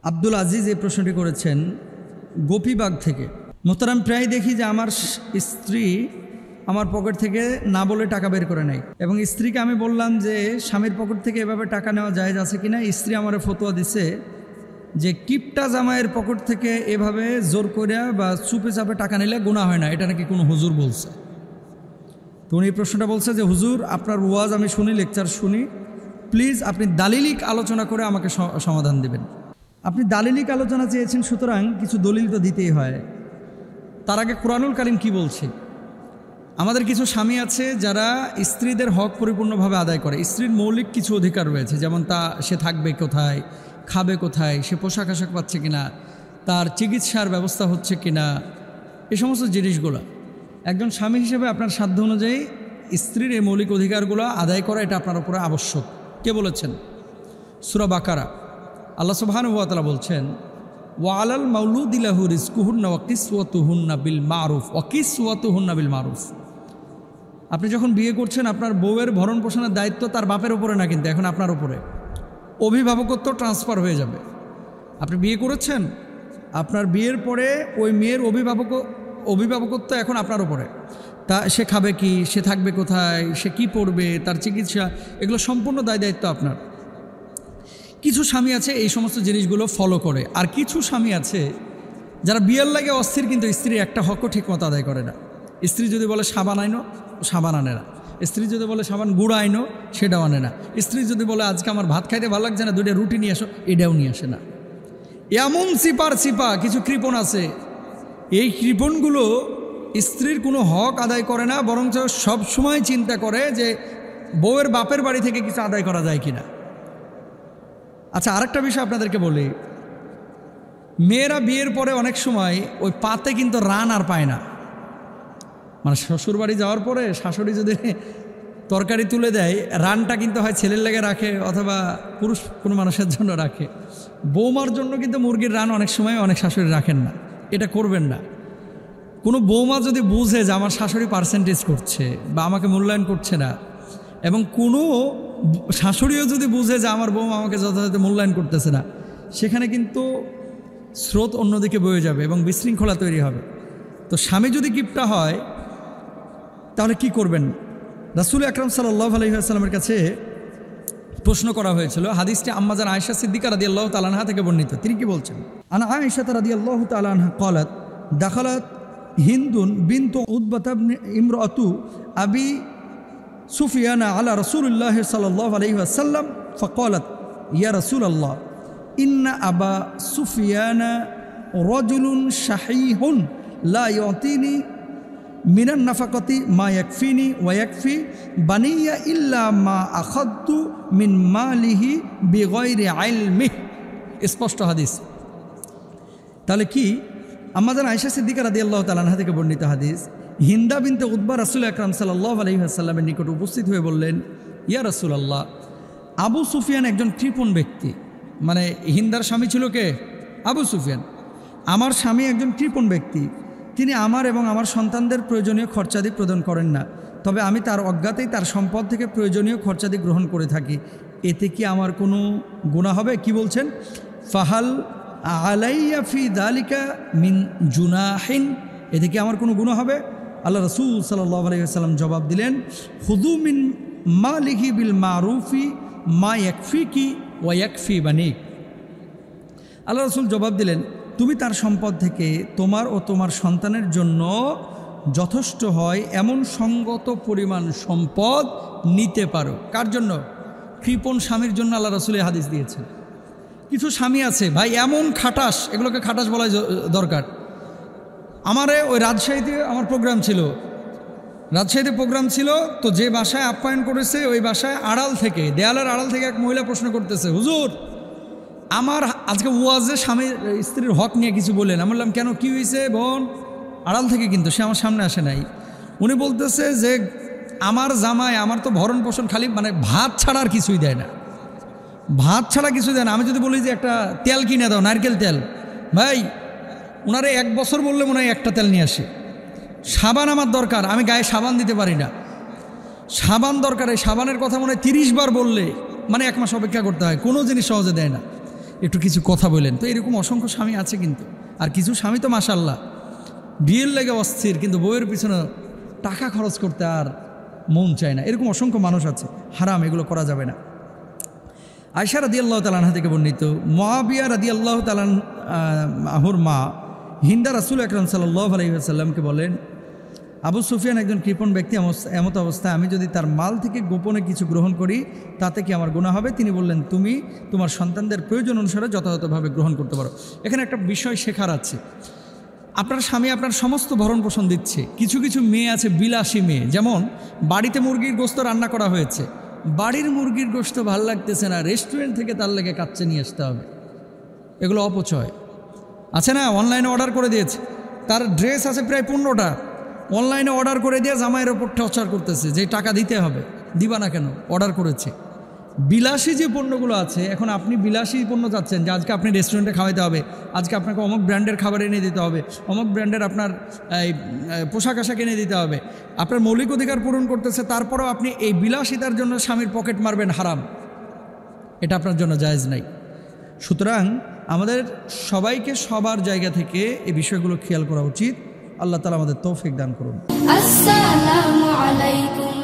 আব্দুল আজিজ এই প্রশ্নটি করেছেন গোপীবাগ থেকে। মোহতারাম, প্রায় দেখি যে আমার স্ত্রী আমার পকেট থেকে না বলে টাকা বের করে নেয়, এবং স্ত্রীকে আমি বললাম যে স্বামীর পকেট থেকে এভাবে টাকা নেওয়া জায়েজ আছে কিনা। স্ত্রী আমার ফতোয়া দিছে যে কিপটা জামাইয়ের পকেট থেকে এভাবে জোর করে বা চুপে চাপে টাকা নিলে গুনাহ হয় না, এটা নাকি কোনো হুজুর বলছে। তো উনি প্রশ্নটা বলছে যে হুজুর, আপনার ওয়াজ আমি শুনি, লেকচার শুনি, প্লিজ আপনি দালিলিক আলোচনা করে আমাকে সমাধান দেবেন। আপনি দালিলিক আলোচনা চেয়েছেন, সুতরাং কিছু দলিল তো দিতেই হয়। তার আগে কোরআনুল কারীম কি বলছে? আমাদের কিছু স্বামী আছে যারা স্ত্রীদের হক পরিপূর্ণভাবে আদায় করে। স্ত্রীর মৌলিক কিছু অধিকার রয়েছে, যেমন সে থাকবে কোথায়, খাবে কোথায়, সে পোশাক আশাক পাচ্ছে কিনা, তার চিকিৎসার ব্যবস্থা হচ্ছে কিনা, এই সমস্ত জিনিসগুলো একজন স্বামী হিসেবে আপনার সাধ্য অনুযায়ী স্ত্রীর এই মৌলিক অধিকারগুলো আদায় করা, এটা আপনার উপরে আবশ্যক। কে বলেছেন? সূরা বাকারা আল্লাহ সুবহানাহু ওয়া তাআলা বলছেন, ওয়ালাল মাউলুদি লাহু রিজকুহুন্না ওয়া কিসওয়াতুহুন্না বিল মারুফ ওয়া কিসওয়াতুহুন্না বিল মারুফ। আপনি যখন বিয়ে করছেন, আপনার বউয়ের ভরণ পোষণের দায়িত্ব তার বাপের উপরে না, কিন্তু এখন আপনার উপরে। অভিভাবকত্ব ট্রান্সফার হয়ে যাবে। আপনি বিয়ে করেছেন, আপনার বিয়ের পরে ওই মেয়ের অভিভাবকত্ব এখন আপনার উপরে। তা সে খাবে কি, সে থাকবে কোথায়, সে কি পড়বে, তার চিকিৎসা, এগুলো সম্পূর্ণ দায়িত্ব আপনার। কিছু স্বামী আছে এই সমস্ত জিনিসগুলো ফলো করে, আর কিছু স্বামী আছে যারা বিয়ের লাগে অস্থির, কিন্তু স্ত্রীর একটা হকও ঠিক মতো আদায় করে না। স্ত্রী যদি বলে সাবান আইনো, সাবান আনে না। স্ত্রী যদি বলে সাবান গুঁড়া আইনো, সেটাও আনে না। স্ত্রী যদি বলে আজকে আমার ভাত খাইতে ভালো লাগছে না, দুইটা রুটি নিয়ে আসো, এটাও নিয়ে আসে না। এমন চিপা কিছু কৃপণ আছে, এই কৃপণগুলো স্ত্রীর কোনো হক আদায় করে না, বরঞ্চ সবসময় চিন্তা করে যে বউয়ের বাপের বাড়ি থেকে কিছু আদায় করা যায় কিনা। আচ্ছা, আরেকটা বিষয় আপনাদেরকে বলি, মেয়েরা বিয়ের পরে অনেক সময় ওই পাতে কিন্তু রান আর পায় না। মানে শ্বশুর বাড়ি যাওয়ার পরে শাশুড়ি যদি তরকারি তুলে দেয়, রানটা কিন্তু হয় ছেলের লেগে রাখে অথবা পুরুষ কোনো মানুষের জন্য রাখে। বৌমার জন্য কিন্তু মুরগির রান অনেক সময় অনেক শাশুড়ি রাখেন না। এটা করবেন না। কোনো বৌমা যদি বুঝে যে আমার শাশুড়ি পার্সেন্টেজ করছে বা আমাকে মূল্যায়ন করছে না, এবং কোনো শাশুড়িও যদি বুঝে যে আমার বৌমা আমাকে যথাযথ মূল্যায়ন করতেছে না, সেখানে কিন্তু স্রোত অন্যদিকে বয়ে যাবে এবং বিশৃঙ্খলা তৈরি হবে। তো স্বামী যদি কিপটা হয় তাহলে কি করবেন? রাসূল আকরাম সাল্লাল্লাহু আলাইহি ওয়াসাল্লামের কাছে প্রশ্ন করা হয়েছিল। হাদিসটি আম্মাজান আয়েশা সিদ্দিকা রাদিয়াল্লাহু তাআলা আনহা থেকে বর্ণিত। তিনি কি বলছেন? আনা আয়েশা রাদিয়াল্লাহু তাআলা আনহা قالت دخلت هند بنت عتبة امرأة أبي سفيان على رسول الله صلى الله عليه وسلم فقالت يا رسول الله إن أبا سفيان رجل شحيح لا يعطيني من النفقة ما يكفيني ويكفي بني إلا ما أخذت من ماله بغير علمه। স্পষ্ট হাদিস। তাহলে কি? আম্মাজান আয়েশা সিদ্দিকা রাদিয়াল্লাহু তাআলা আনহা থেকে বর্ণিত হাদিস, হিন্দা বিনতে উতবা রাসূল আকরাম সাল্লাল্লাহু আলাইহি ওয়াসাল্লামের নিকট উপস্থিত হয়ে বললেন, ইয়া রাসূলুল্লাহ, আবু সুফিয়ান একজন কৃপণ ব্যক্তি। মানে হিন্দার স্বামী ছিল কে? আবু সুফিয়ান। আমার স্বামী একজন কৃপণ ব্যক্তি, তিনি আমার এবং আমার সন্তানদের প্রয়োজনীয় খরচাদি প্রদান করেন না, তবে আমি তার অজ্ঞাতেই তার সম্পদ থেকে প্রয়োজনীয় খরচাদি গ্রহণ করে থাকি। এতে কি আমার কোনো গুনাহ হবে? কি বলছেন? ফাহাল আলাইয়া ফি যালিকা মিন জুনাহিন, এতে কি আমার কোনো গুনাহ হবে? আল্লাহ রাসূল সাল্লাল্লাহু আলাইহি ওয়াসাল্লাম জবাব দিলেন, খুযু মিন মালিহি বিল মারুফি মা ইয়াকফিকি ওয়া ইয়াকফি বানিক। আল্লাহ রাসূল জবাব দিলেন, তুমি তার সম্পদ থেকে তোমার ও তোমার সন্তানের জন্য যথেষ্ট হয় এমন সঙ্গত পরিমাণ সম্পদ নিতে পারো। কার জন্য? কৃপণ স্বামীর জন্য আল্লাহ রাসূল হাদিস দিয়েছেন। কিছু স্বামী আছে ভাই এমন খাটাস, এগুলোকে খাটাস বলাই দরকার। আমারে ওই রাজশাহীতে আমার প্রোগ্রাম ছিল, রাজশাহীতে প্রোগ্রাম ছিল, তো যে বাসায় আপ্যায়ন করেছে ওই বাসায় আড়াল থেকে, দেয়ালের আড়াল থেকে এক মহিলা প্রশ্ন করতেছে, হুজুর আমার আজকে ওয়াজে স্বামী স্ত্রীর হক নিয়ে কিছু বললেন। আমি বললাম কেন, কি হয়েছে বোন? আড়াল থেকে, কিন্তু সে আমার সামনে আসে নাই। উনি বলতেছে যে আমার জামাই আমার তো ভরণ পোষণ খালি মানে ভাত ছাড়া আর কিছুই দেয় না, ভাত ছাড়া কিছু দেয় না। আমি যদি বলি যে একটা তেল কিনে দাও, নারকেল তেল, ভাই ওনারে 1 বছর বললে মনে হয় একটা তেল নিয়ে আসে। সাবান আমার দরকার, আমি গায়ে সাবান দিতে পারি না, সাবান দরকার, এই সাবানের কথা মনে হয় 30 বার বললে মানে 1 মাস অপেক্ষা করতে হয়, কোনো জিনিস সহজে দেয় না। একটু কিছু কথা বলেন। তো এরকম অসংখ্য স্বামী আছে কিন্তু। আর কিছু স্বামী তো মাশাআল্লাহ বিয়ের লেগে অস্থির, কিন্তু বউয়ের পিছনে টাকা খরচ করতে আর মন চায় না। এরকম অসংখ্য মানুষ আছে। হারাম, এগুলো করা যাবে না। আয়েশা রাদিয়াল্লাহু তাআলা আনহা থেকে বর্ণিত, মুআবিয়া রাদিয়াল্লাহু তাআলা আনহুর মা হিন্দা রাসূল আকরাম সাল্লাল্লাহু আলাইহি ওয়াসাল্লামকে বলেন, আবু সুফিয়ান একজন কৃপণ ব্যক্তি, এমত অবস্থায় আমি যদি তার মাল থেকে গোপনে কিছু গ্রহণ করি তাতে কি আমার গুনাহ হবে? তিনি বললেন, তুমি তোমার সন্তানদের প্রয়োজন অনুসারে যথাযথভাবে গ্রহণ করতে পারো। এখানে একটা বিষয় শেখার আছে। আপনার স্বামী আপনার সমস্ত ভরণ পোষণ দিচ্ছে। কিছু কিছু মেয়ে আছে বিলাসী মেয়ে, যেমন বাড়িতে মুরগির গোশত রান্না করা হয়েছে, বাড়ির মুরগির গোশত ভাল লাগতেছে না, রেস্টুরেন্ট থেকে তার লেগে কাচ্চে নিয়ে আসতে হবে। এগুলো অপচয় আছে না? অনলাইনে অর্ডার করে দিয়েছে, তার ড্রেস আছে প্রায় 15টা, অনলাইনে অর্ডার করে দিয়ে জামাইয়ের ওপর টর্চার করতেছে যে টাকা দিতে হবে, দিবা না কেন, অর্ডার করেছে। বিলাসী যে পণ্যগুলো আছে, এখন আপনি বিলাসী পণ্য চাচ্ছেন যে আজকে আপনি রেস্টুরেন্টে খাওয়াইতে হবে, আজকে আপনাকে অমুক ব্র্যান্ডের খাবার এনে দিতে হবে, অমুক ব্র্যান্ডের আপনার পোশাক আশাক এনে দিতে হবে, আপনার মৌলিক অধিকার পূরণ করতেছে, তারপরেও আপনি এই বিলাসিতার জন্য স্বামীর পকেট মারবেন, হারাম। এটা আপনার জন্য জায়েজ নাই। সুতরাং আমাদের সবাইকে সবার জায়গা থেকে এই বিষয়গুলো খেয়াল করা উচিত। আল্লাহ তাআলা আমাদের তৌফিক দান করুন। আসসালামু আলাইকুম।